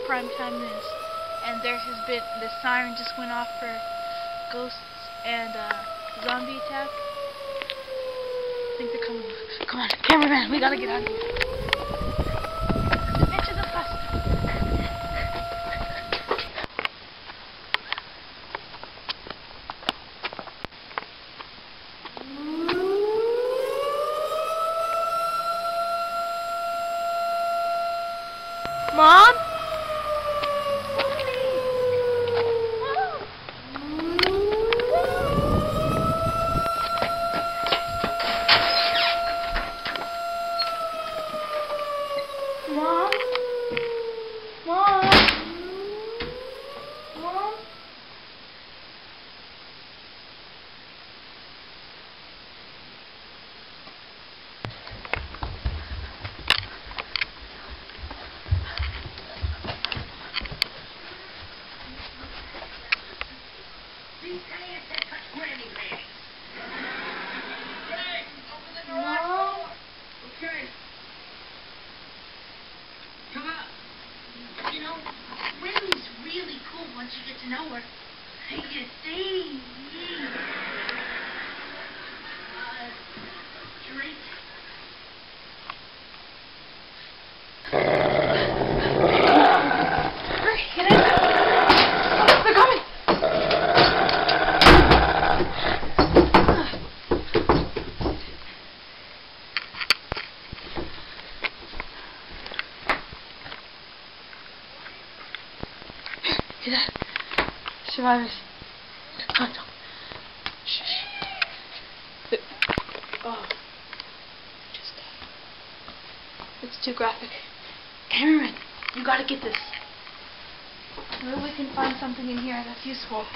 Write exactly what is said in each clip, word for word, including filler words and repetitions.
primetime news, and there has been, the siren just went off for ghosts and uh, zombie attack. I think they're coming. Come on, cameraman, we gotta get out of here. Into the bus. Mom? Mom? Mom? Mom? These pants that touch granny pants. Hey, open the garage Mom? door. Okay. Come out. You know, Granny's really cool once you get to know her. You see? Uh, drink. Hurry, get in. They're coming. Hear that? Survivors. Come on, don't. Shh, shh. Oh. Just, uh, it's too graphic. Cameraman, you gotta get this. Maybe we can find something in here that's useful.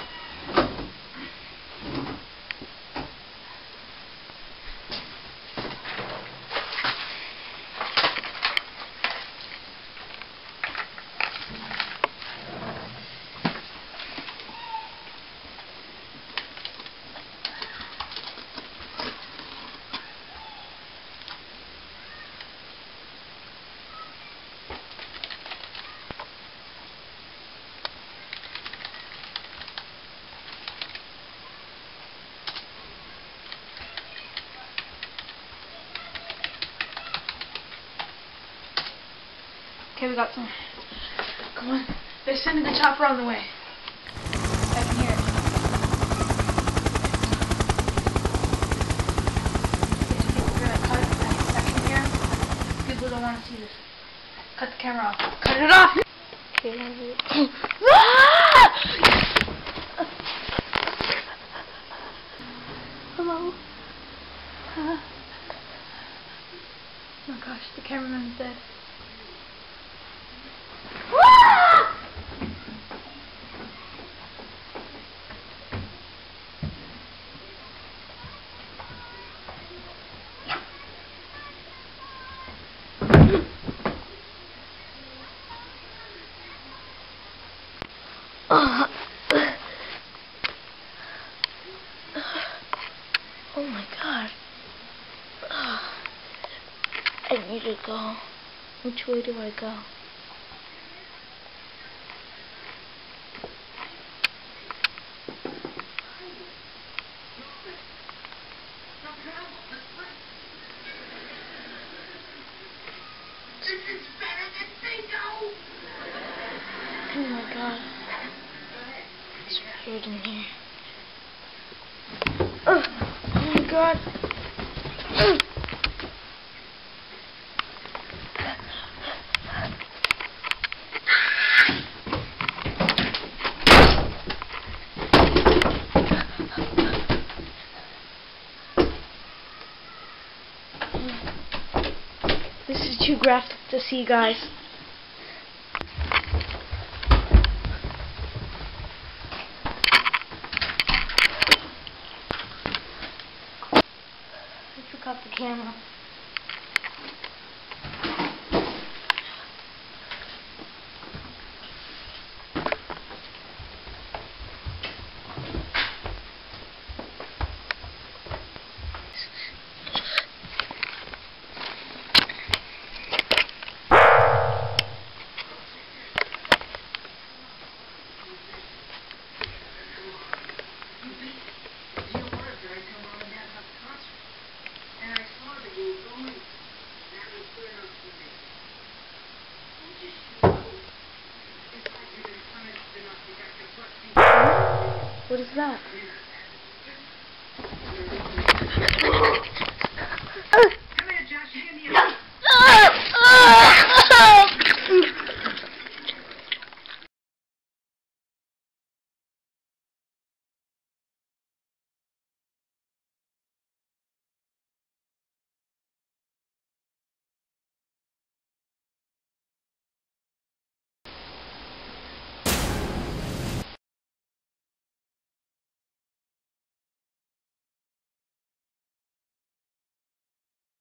Okay, we got some. Come on. They're sending the chopper on the way. I can hear it. We're gonna cut that section here. People don't want to see this. Cut the camera off. Cut it off! Hello? Uh, oh my gosh, the cameraman's dead. Oh, oh my God. Oh, I need to go. Which way do I go? This is better than bingo. Oh my God. It's weird in here. Oh, oh my God. Oh. This is too graphic to see, guys. I forgot the camera. What is that?